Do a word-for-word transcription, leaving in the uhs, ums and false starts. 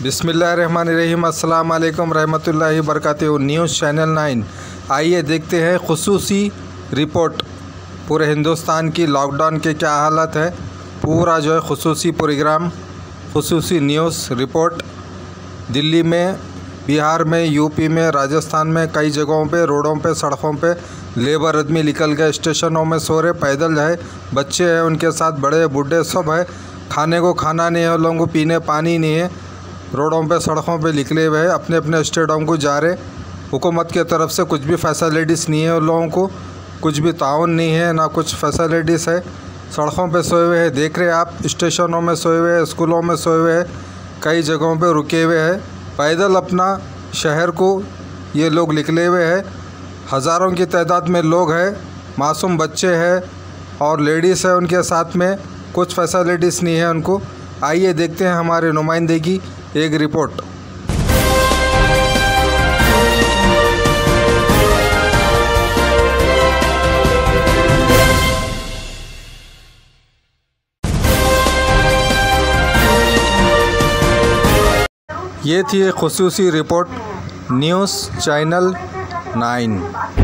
बिस्मिल्लाहिर्रहमानिर्रहीम अस्सलाम वालेकुम रहमतुल्लाहि बरकातहू। News channel nine. आइए देखते हैं खुसूसी रिपोर्ट पूरे हिंदुस्तान की लॉकडाउन के क्या हालत है। पूरा जो है खुसूसी प्रोग्राम, खुसूसी न्यूज़ रिपोर्ट। दिल्ली में, बिहार में, यूपी में, राजस्थान में कई जगहों पे, रोडों पे, सड़कों पे लेबर आदमी निकल गए, स्टेशनों में सो रहे, पैदल है, बच्चे हैं उनके साथ, बड़े बूढ़े सब है। खाने को खाना नहीं है, लोगों को पीने पानी नहीं है। रोडों पे सड़कों पे निकले हुए हैं, अपने अपने स्टेटों को जा रहे। हुकूमत की तरफ से कुछ भी फैसिलिटीज़ नहीं है, उन लोगों को कुछ भी ताउन नहीं है, ना कुछ फैसिलिटीज़ है। सड़कों पे सोए हुए हैं, देख रहे हैं आप, स्टेशनों में सोए हुए हैं, स्कूलों में सोए हुए हैं, कई जगहों पे रुके हुए हैं। पैदल अपना शहर को ये लोग निकले हुए हैं। हज़ारों की तादाद में लोग हैं, मासूम बच्चे हैं और लेडीज़ है उनके साथ में। कुछ फैसिलिटीज़ नहीं है उनको। आइए देखते हैं हमारे नुमाइंदे की एक रिपोर्ट। ये थी एक खुसूसी रिपोर्ट न्यूज़ चैनल नाइन।